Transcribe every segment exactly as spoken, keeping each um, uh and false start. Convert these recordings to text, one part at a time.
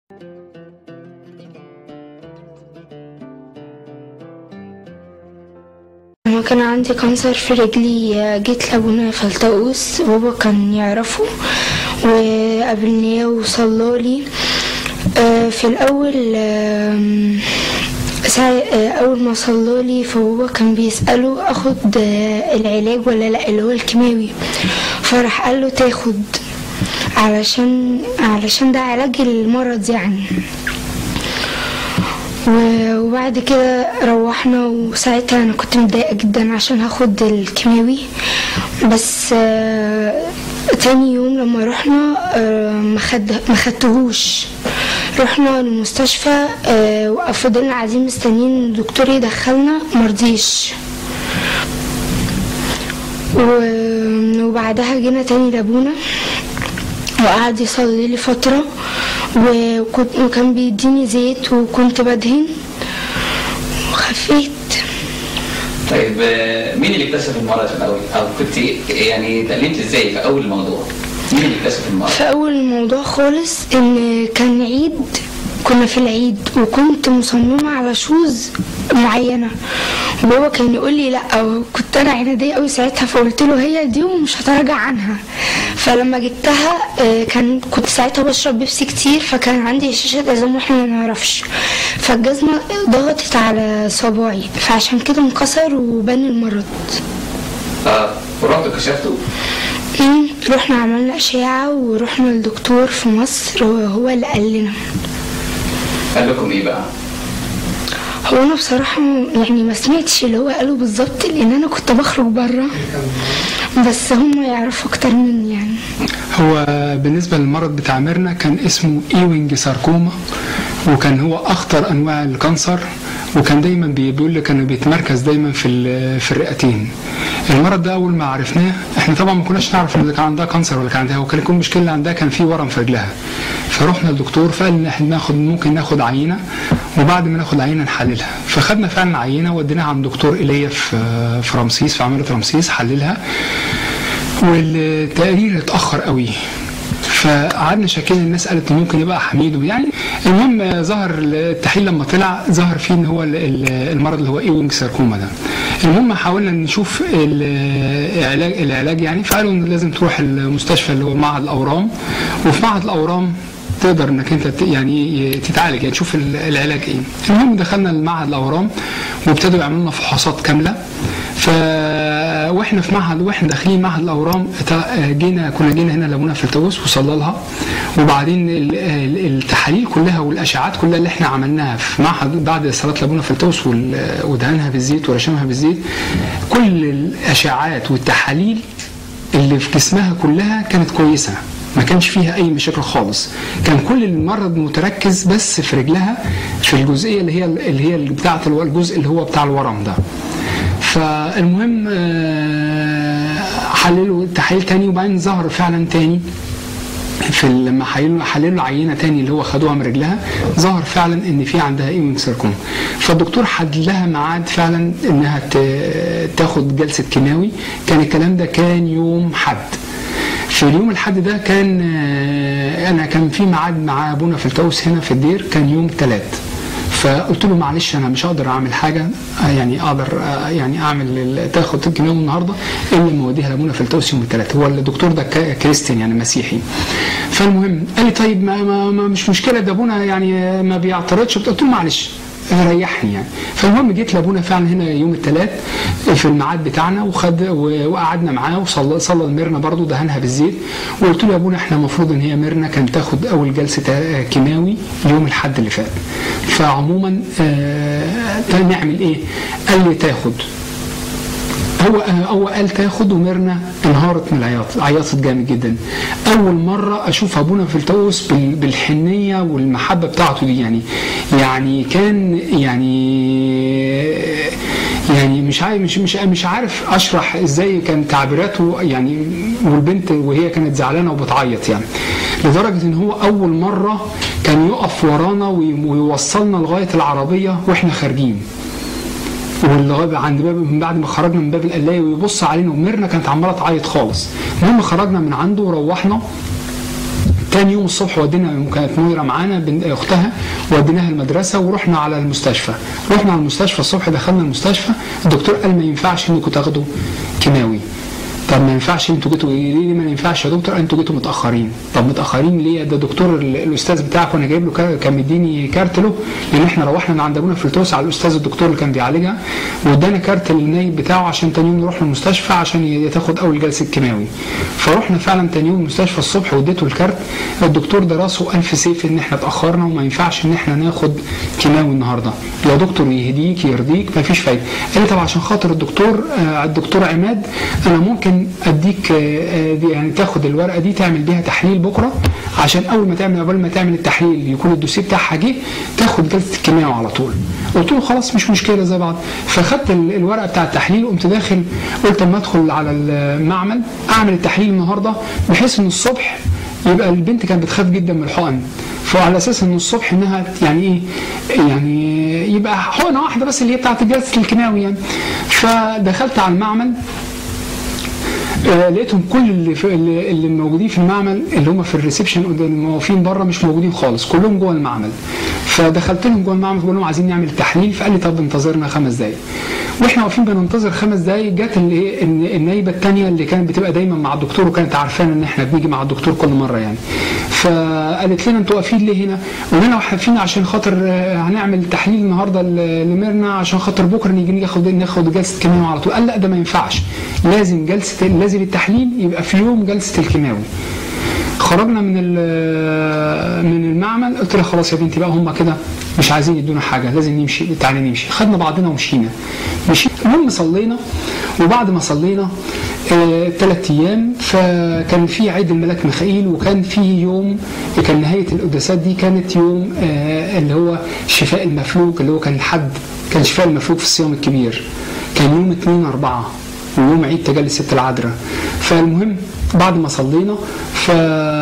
لما كان عندي كانسر في رجلي جيت لابونا فلتقوس، بابا كان يعرفه وقابلني وصلالي. في الأول أول ما صلالي فبابا كان بيسأله أخد العلاج ولا لأ اللي هو الكيماوي، فراح قاله تاخد علشان علشان ده علاج المرض يعني. وبعد كده روحنا، وساعتها انا كنت متضايقه جدا عشان هاخد الكيماوي، بس تاني يوم لما رحنا ما خدتهوش. رحنا المستشفى وفضلنا قاعدين مستنيين الدكتور يدخلنا، مرضيش. وبعدها جينا تاني لابونا وقعد يصلي لي فتره، وكان بيديني زيت وكنت بدهن وخفيت. طيب مين اللي اكتشف المرض في الاول، او كنت يعني اتألمت ازاي في اول الموضوع؟ مين اللي اكتشف المرض؟ في اول الموضوع خالص ان كان عيد، كنا في العيد وكنت مصممه على شوز معينه، وبابا كان يقول لي لا، وكنت انا عناديه قوي ساعتها، فقلت له هي دي ومش هتراجع عنها. فلما جبتها كان كنت ساعتها بشرب بيبسي كتير، فكان عندي شاشه عظام واحنا ما نعرفش، فالجزمه ضغطت على صباعي، فعشان كده انكسر وبان المرض. اه ورحتوا كشفتوا؟ امم رحنا عملنا اشعه ورحنا للدكتور في مصر، وهو اللي قال لنا. قال لكم ايه بقى؟ هو انا بصراحه يعني ما سمعتش اللي هو قاله بالظبط، لان انا كنت بخرج بره، بس هم يعرفوا اكتر مني يعني. هو بالنسبه للمرض بتاع ميرنا كان اسمه ايوينج ساركوما، وكان هو اخطر انواع الكانسر، وكان دايما بيقول لك انه بيتمركز دايما في في الرئتين. المرض ده اول ما عرفناه احنا طبعا ما كناش نعرف ان كان عندها كانسر ولا كان عندها، وكان كل المشكله اللي عندها كان في ورم في رجلها. فرحنا للدكتور فقال ان احنا ناخد ممكن ناخد عينه، وبعد ما ناخد عينه نحللها. فخدنا فعلا عينه وديناها عند دكتور ايليا في في رمسيس، في عماله رمسيس، حللها، والتقرير اتاخر قوي. فقعدنا شاكين، الناس قالت ممكن يبقى حميد يعني. المهم ظهر التحليل لما طلع ظهر فيه ان هو المرض اللي هو ايوينج ساركوما ده. المهم حاولنا نشوف العلاج العلاج يعني، فقالوا ان لازم تروح المستشفى اللي هو معهد الاورام، وفي معهد الاورام تقدر انك انت يعني تتعالج، يعني تشوف العلاج ايه. المهم دخلنا المعهد الاورام وابتدوا يعملوا لنا فحوصات كامله. ف واحنا في معهد واحنا داخلين معهد الاورام جينا كنا جينا هنا لابونا فلتقوس وصلى لها، وبعدين التحاليل كلها والاشعاعات كلها اللي احنا عملناها في معهد بعد صلاه لابونا فلتقوس ودهنها بالزيت ورشمها بالزيت، كل الاشعاعات والتحاليل اللي في جسمها كلها كانت كويسه، ما كانش فيها اي مشاكل خالص. كان كل المرض متركز بس في رجلها، في الجزئيه اللي هي اللي هي بتاعه الجزء اللي هو بتاع الورم ده. فالمهم حللوا تحليل تاني، وبعدين ظهر فعلا تاني في لما حللوا حللوا عينه تاني اللي هو خدوها من رجلها، ظهر فعلا ان في عندها ايوينج ساركوما. فالدكتور حدد لها ميعاد فعلا انها تاخد جلسه كيماوي. كان الكلام ده كان يوم حد. في اليوم الحد ده كان انا كان في ميعاد مع ابونا فلتقوس هنا في الدير، كان يوم ثلاث. فقلت له معلش انا مش هقدر اعمل حاجه، يعني اقدر يعني اعمل تاخد الكيماوي النهارده الا لما اوديها لابونا فلتقوس يوم الثلاث. هو الدكتور ده كريستيان يعني مسيحي. فالمهم قال لي طيب ما, ما, ما مش مشكله، ده ابونا يعني ما بيعترضش. قلت له معلش ريحني يعني. فالمهم جيت لابونا فعلا هنا يوم الثلاث في الميعاد بتاعنا، وخد وقعدنا معاه وصلى صلى الميرنا برضه دهنها بالزيت، وقلت له يا ابونا احنا المفروض ان هي ميرنا كانت تاخد اول جلسه كيماوي يوم الاحد اللي فات، فعموما آه نعمل ايه؟ قال لي تاخد. هو هو قال تاخد، وميرنا انهارت من العياط، عيطت جامد جدا. اول مره اشوف ابونا فلتقوس بالحنيه والمحبه بتاعته دي يعني. يعني كان يعني يعني مش عارف مش مش مش عارف اشرح ازاي كان تعبيراته يعني. والبنت وهي كانت زعلانه وبتعيط يعني، لدرجه ان هو اول مره كان يقف ورانا ويوصلنا لغايه العربيه واحنا خارجين، واللغايه عند باب من بعد ما خرجنا من باب القلايه ويبص علينا، وميرنا كانت عماله تعيط خالص. المهم خرجنا من عنده وروحنا. تاني يوم الصبح ودينا، كانت نويره معانا اختها، وديناها المدرسه ورحنا على المستشفى. رحنا على المستشفى الصبح، دخلنا المستشفى، الدكتور قال ما ينفعش انكم تاخدوا كيماوي. طب ما ينفعش انتوا جيتوا ايه؟ ليه ما ينفعش يا دكتور؟ انتوا جيتوا متاخرين. طب متاخرين ليه؟ ده دكتور الاستاذ بتاعك وانا جايب له كان مديني كارت له، لان احنا روحنا من عند ابونا فلتوس على الاستاذ الدكتور اللي كان بيعالجها، وادانا كارت للنايب بتاعه عشان تاني يوم نروح المستشفى عشان تاخد اول جلسه كيماوي. فرحنا فعلا تاني يوم المستشفى الصبح واديته الكارت. الدكتور ده راسه الف سيف ان احنا اتاخرنا وما ينفعش ان احنا ناخد كيماوي النهارده. يا دكتور يهديك يرضيك ما فيش فايده. قال لي طب عشان خاطر الدكتور آه الدكتور عماد انا ممكن اديك يعني تاخد الورقه دي تعمل بيها تحليل بكره، عشان اول ما تعمل قبل ما تعمل التحليل يكون الدوسيه بتاعها جه تاخد جلسه الكيماوي على طول. قلت له خلاص مش مشكله زي بعض. فاخدت الورقه بتاع التحليل وقمت داخل، قلت اما ادخل على المعمل اعمل التحليل النهارده بحيث ان الصبح يبقى البنت كانت بتخاف جدا من الحقن، فعلى اساس ان الصبح انها يعني ايه يعني يبقى حقنه واحده بس اللي هي بتاعت جلسه الكيماوي يعني. فدخلت على المعمل آه لقيتهم كل اللي, اللي, اللي موجودين في المعمل اللي هم في الريسبشن الموقفين بره مش موجودين خالص، كلهم جوه المعمل. فدخلت لهم جوه المعمل بقول لهم عايزين نعمل تحليل، فقال لي طب انتظرنا خمس دقائق. واحنا واقفين بننتظر خمس دقائق جت الايه النايبه الثانيه اللي كانت بتبقى دايما مع الدكتور وكانت عارفانا ان احنا بنيجي مع الدكتور كل مره يعني. فقالت لنا انتوا واقفين ليه هنا؟ قلنا لها واقفين عشان خاطر هنعمل تحليل النهارده لميرنا عشان خاطر بكره نيجي ناخد ناخد جلسه كيماوي على طول. قال لا ده ما ينفعش، لازم جلسه لازم التحليل يبقى في يوم جلسه الكيماوي. خرجنا من من المعمل، قلت لها خلاص يا بنتي بقى هم كده مش عايزين يدونا حاجه لازم نمشي، تعالي نمشي. خدنا بعضنا ومشينا. مشينا المهم صلينا، وبعد ما صلينا ثلاث آه ايام فكان في عيد الملاك ميخائيل، وكان في يوم كان نهايه القداسات دي كانت يوم آه اللي هو شفاء المفلوج، اللي هو كان الحد كان شفاء المفلوج في الصيام الكبير، كان يوم اتنين أربعة ويوم عيد تجلي ست العذراء. فالمهم بعد ما صلينا ف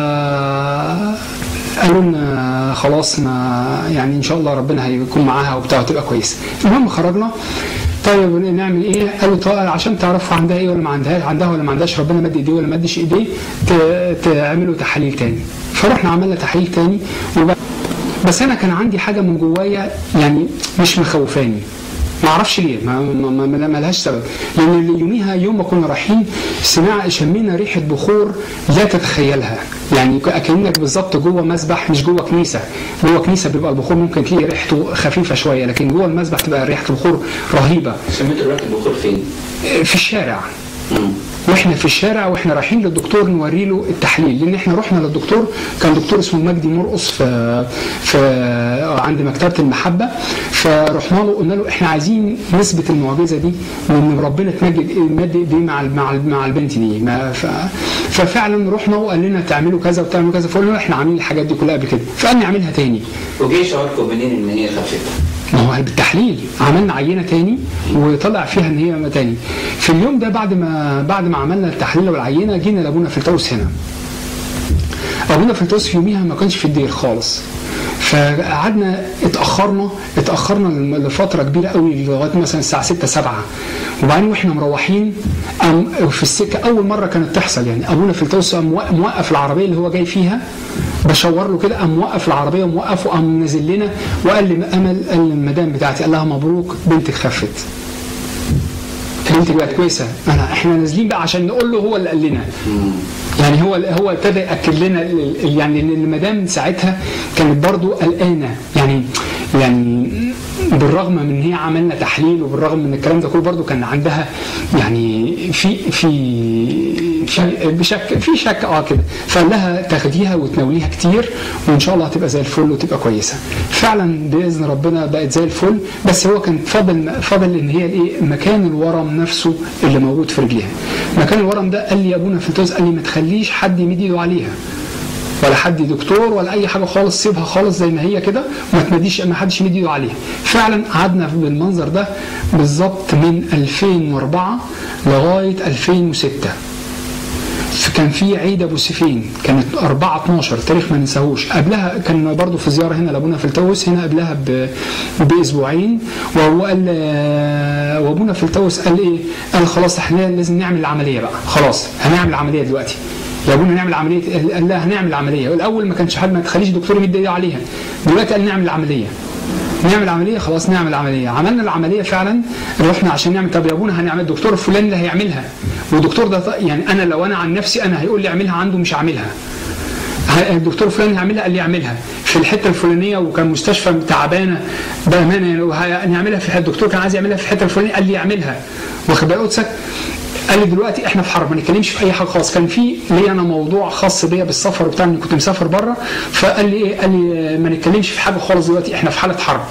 قالوا لنا خلاص ما يعني ان شاء الله ربنا هيكون معاها وبتاع وتبقى كويسه. المهم خرجنا، طيب نعمل ايه؟ قالوا طيب عشان تعرفوا عندها ايه ولا ما عندهاش، عندها ولا ما عندهاش، ربنا مد ايديه ولا ما مدش ايديه، تعملوا تحاليل تاني. فرحنا عملنا تحاليل تاني، بس انا كان عندي حاجه من جوايا يعني مش مخوفاني، ما اعرفش ليه، ما, ما, ما, ما لهاش سبب. لان يوميها يوم ما كنا رايحين سمع شمينا ريحه بخور لا تتخيلها، يعني اكنك بالظبط جوه مسبح مش جوه كنيسه. جوه كنيسه بيبقى البخور ممكن تلاقي ريحته خفيفه شويه، لكن جوه المسبح تبقى ريحه البخور رهيبه. سميت ريحه البخور فين؟ في الشارع. مم. واحنا في الشارع واحنا رايحين للدكتور نوري له التحليل، لان احنا رحنا للدكتور كان دكتور اسمه مجدي مرقص في في عند مكتبه المحبه. فرحنا له قلنا له احنا عايزين نثبت المعجزه دي وان ربنا تمجد مد ايديه مع مع مع البنت دي. ففعلا رحنا وقال لنا تعملوا كذا وتعملوا كذا، فقلنا له احنا عاملين الحاجات دي كلها قبل كده، فقال نعملها تاني. وجاي شعوركم منين ان هي خفت؟ ما هو بالتحليل عملنا عينه تاني وطلع فيها ان هي تاني. في اليوم ده بعد ما بعد ما عملنا التحليل والعينه جينا لابونا فلتوس هنا. ابونا فلتوس في يوميها ما كانش في الدير خالص، فقعدنا اتاخرنا اتاخرنا لفتره كبيره قوي لغايه مثلا الساعه ستة سبعة، وبعدين واحنا مروحين في السكه اول مره كانت تحصل يعني ابونا فلتوس موقف العربيه اللي هو جاي فيها، بشاور له كده، قام موقف العربيه وموقف وقام نازل لنا وقال لي امل، قال للمدام بتاعتي قال لها مبروك بنتك خفت، بنتك بقت كويسه. انا احنا نازلين بقى عشان نقول له هو اللي قال لنا، يعني هو هو ابتدى ياكد لنا يعني ان المدام ساعتها كانت برضو قلقانه يعني يعني بالرغم من ان هي عملنا تحليل وبالرغم من الكلام ده كله برضو كان عندها يعني في في في بشك في شك اه كده. فقال لها تاخديها وتناوليها كتير وان شاء الله هتبقى زي الفل وتبقى كويسه. فعلا باذن ربنا بقت زي الفل، بس هو كان فضل فضل ان هي ايه مكان الورم نفسه اللي موجود في رجليها. مكان الورم ده قال لي ابونا فلتوس قال لي ما تخليش حد يمد ايده عليها ولا حد دكتور ولا اي حاجه خالص، سيبها خالص زي ما هي كده وما تمديش ما حدش يمد ايده عليها. فعلا قعدنا بالمنظر ده بالظبط من ألفين وأربعة لغايه ألفين وستة. كان في عيد ابو سيفين كانت أربعة اتناشر تاريخ ما ننساهوش. قبلها كان برضو في زياره هنا لابونا فلتوس هنا قبلها باسبوعين، وهو قال وابونا فلتوس قال ايه؟ قال خلاص احنا لازم نعمل العمليه بقى، خلاص هنعمل العمليه دلوقتي. يا ابونا نعمل عمليه، قال لا هنعمل عمليه. الاول ما كانش حد ما تخليش دكتور يمد ايده عليها، دلوقتي قال نعمل عمليه. نعمل عمليه خلاص نعمل عمليه. عملنا العمليه فعلا، رحنا عشان نعمل. طب يا ابونا هنعمل، الدكتور الفلاني اللي هيعملها، والدكتور ده يعني انا لو انا عن نفسي انا هيقول لي اعملها عنده مش هعملها. الدكتور الفلاني هيعملها، قال لي اعملها في الحته الفلانيه وكان مستشفى تعبانه بامانه نعملها في الحته. الدكتور كان عايز يعملها في الحته الفلانيه قال لي اعملها. واخد بالك قدسك؟ قال لي دلوقتي احنا في حرب ما نتكلمش في اي حاجه خالص. كان في لي انا موضوع خاص بيا بالسفر وبتاع، اني كنت مسافر بره، فقال لي ايه؟ قال لي ما نتكلمش في حاجه خالص دلوقتي، احنا في حاله حرب.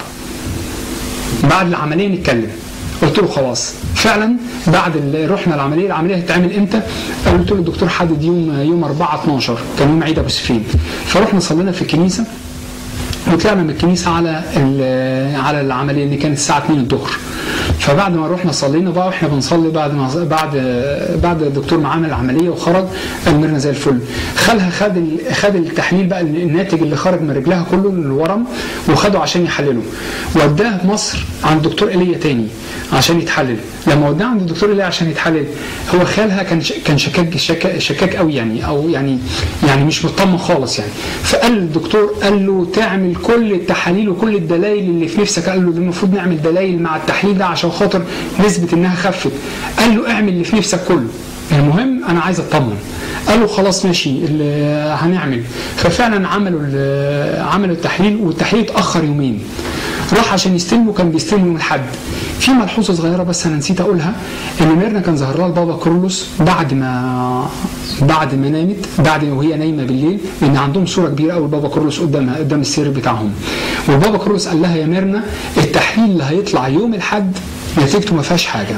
بعد العمليه نتكلم. قلت له خلاص. فعلا بعد رحنا العمليه، العمليه هتتعمل امتى؟ قلت له الدكتور حدد يوم يوم أربعة اتناشر، كان يوم عيد ابو سفين. فرحنا صلينا في الكنيسه وطلعنا من الكنيسه على على العمليه اللي كانت الساعه اتنين الظهر. فبعد ما رحنا صلينا بقى واحنا بنصلي، بعد ما بعد بعد الدكتور ما عمل العمليه وخرج امرنا زي الفل. خلها خد خد التحليل بقى، الناتج اللي خرج من رجلها كله الورم، وخده عشان يحلله. وداه مصر عند دكتور ايليا تاني عشان يتحلل. لما وداه عند الدكتور ايليا عشان يتحلل، هو خالها كان كان شكاك شكاك, شكاك قوي يعني، او يعني يعني مش مطمن خالص يعني. فقال الدكتور قال له تعمل كل التحاليل وكل الدلائل اللي في نفسك. قال له المفروض نعمل دلائل مع التحليل ده عشان خاطر نثبت انها خفت. قال له اعمل اللي في نفسك كله، المهم انا عايز اطمن. قال له خلاص ماشي هنعمل. ففعلا عملوا عملوا التحليل، والتحليل اتاخر يومين. راح عشان يستلمه، كان بيستلمه يوم الاحد. في ملحوظه صغيره بس انا نسيت اقولها، ان ميرنا كان ظهر لها البابا كرولوس بعد ما بعد ما نامت، بعد وهي نايمه بالليل، لان عندهم صوره كبيره قوي البابا كرولوس قدامها قدام السرير بتاعهم. والبابا كرولوس قال لها يا ميرنا التحليل اللي هيطلع يوم الاحد نتيجته ما فيهاش حاجه،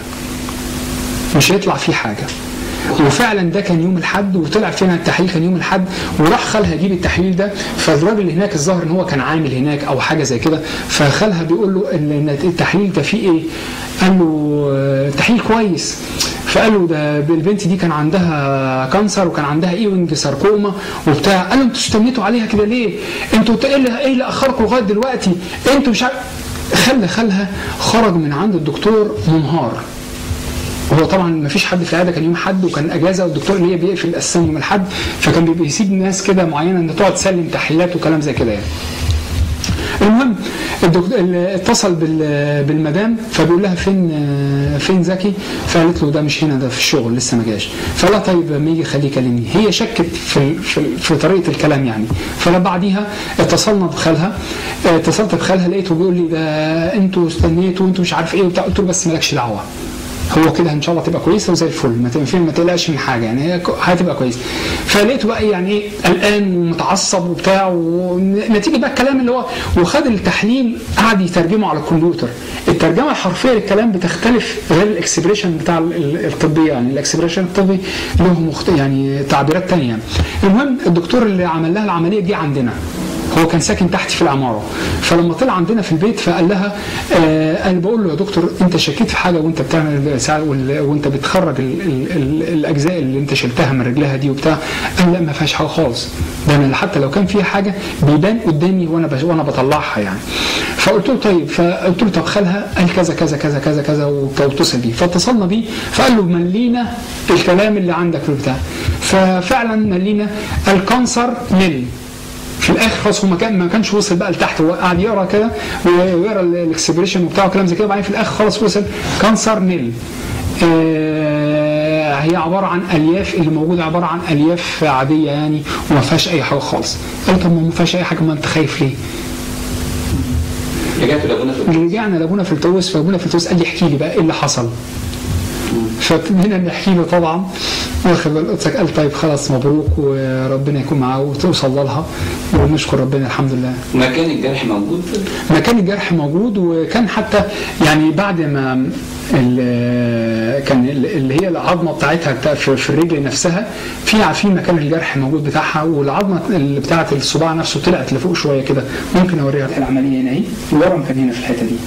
مش هيطلع فيه حاجه. وفعلا ده كان يوم الاحد، وطلع فينا التحليل كان يوم الاحد. وراح خالها يجيب التحليل ده، فالراجل اللي هناك الظاهر ان هو كان عامل هناك او حاجه زي كده، فخالها بيقول له ان التحليل ده فيه ايه؟ قال له تحليل كويس. فقال له ده البنت دي كان عندها كانسر وكان عندها ايوينج ساركوما وبتاع. قال له انتوا استنيتوا عليها كده ليه؟ انتوا ايه اللي ايه اللي اخركم لغايه دلوقتي؟ انتوا مش عارف. خلى خالها خرج من عند الدكتور منهار. وهو طبعا ما فيش حد في العياده، كان يوم حد وكان اجازه، والدكتور اللي هي بيقفل اساسا يوم الاحد، فكان بيسيب ناس كده معينه ان تقعد تسلم تحليلات وكلام زي كده يعني. المهم الدكتور اتصل بالمدام، فبيقول لها فين فين زكي؟ فقالت له ده مش هنا، ده في الشغل لسه ما جاش. فقال لها طيب ما يجي خليه يكلمني. هي شكت في في, في طريقه الكلام يعني. فلا بعديها اتصلنا بخالها، اتصلت بخالها لقيته بيقول لي ده انتوا استنيتوا وانتوا مش عارف ايه وبتاع. قلت له بس مالكش دعوه، هو كده ان شاء الله تبقى كويسه وزي الفل، ما ما تقلقش من حاجه يعني، هي هتبقى كويسه. فلقيته بقى يعني ايه قلقان ومتعصب وبتاع، ونتيجه بقى الكلام اللي هو وخد التحليل قعد يترجمه على الكمبيوتر. الترجمه الحرفيه للكلام بتختلف غير الاكسبريشن بتاع الطبي يعني، الاكسبريشن الطبي له مخت... يعني تعبيرات ثانيه. المهم الدكتور اللي عمل لها العمليه جه عندنا، هو كان ساكن تحت في العماره. فلما طلع عندنا في البيت فقال لها آه انا بقول له يا دكتور انت شكيت في حاجه وانت بتعمل وانت بتخرج ال ال ال الاجزاء اللي انت شلتها من رجلها دي وبتاع؟ قال لا ما فيهاش حاجه خالص، ده انا حتى لو كان فيها حاجه بيبان قدامي وانا وانا بطلعها يعني. فقلت له طيب، فقلت له طب خالها قال كذا كذا كذا كذا كذا واتصل بيه. فاتصلنا بيه فقال له ملينا الكلام اللي عندك في البتاع. ففعلا ملينا الكانسر نل في الاخر خلاص. هو ما كان ما كانش وصل بقى لتحت، هو قاعد يقرا كده ويقرا الاكسبريشن وبتاعه وكلام زي كده، وبعدين في الاخر خلاص وصل كانسر نيل. آه هي عباره عن الياف، اللي موجوده عباره عن الياف عاديه يعني وما فيهاش اي حاجه خالص. قال طب ما فيهاش اي حاجه، ما انت خايف ليه؟ رجعت لابونا في التوس. رجعنا لابونا في التوس. فابونا في التوس قال لي احكي لي بقى ايه اللي حصل. فابتدينا نحكي له طبعا، واخد بالك. قال طيب خلاص مبروك وربنا يكون معاه وتوصل لها ونشكر ربنا الحمد لله. مكان الجرح موجود؟ مكان الجرح موجود، وكان حتى يعني بعد ما كان اللي هي العظمه بتاعتها في الرجل نفسها في في مكان الجرح موجود بتاعها، والعظمه اللي بتاعت الصباع نفسه طلعت لفوق شويه كده. ممكن اوريها العمليه هنا اهي. الورم كان هنا في الحته دي،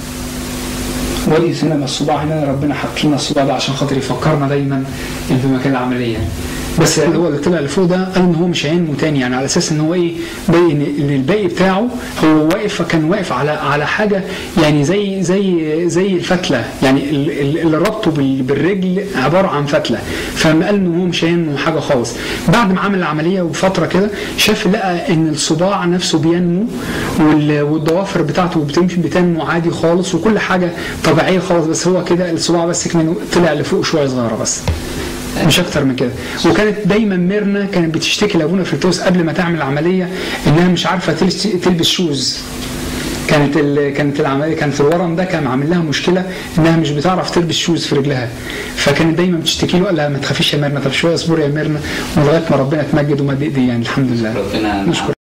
ودي هنا الصباع هنا. ربنا حط لنا الصباع ده عشان خاطر يفكرنا دايما في مكان العمليه. بس اللي هو اللي طلع لفوق ده قال ان هو مش هينمو تاني، يعني على اساس ان هو ايه باقي ان الباقي بتاعه هو واقف، فكان واقف على على حاجه يعني زي زي زي الفتله، يعني اللي ربطه بالرجل عباره عن فتله، فقال ان هو مش هينمو حاجه خالص. بعد ما عمل العمليه وفتره كده شاف لقى ان الصباع نفسه بينمو والضوافر بتاعته بتنمو عادي خالص وكل حاجه طبيعيه خالص، بس هو كده الصباع بس كمان طلع لفوق شويه صغيره بس مش اكتر من كده. وكانت دايما ميرنا كانت بتشتكي لابونا فيلتوس قبل ما تعمل العمليه انها مش عارفه تلبس شوز. كانت كانت العمليه كانت الورم ده كان عامل لها مشكله انها مش بتعرف تلبس شوز في رجلها، فكانت دايما بتشتكي له، قال لها ما تخافيش يا ميرنا، طب شويه اصبري يا ميرنا، ولغايه ما ربنا اتمجد ومد ايديه يعني الحمد لله. ربنا نشكر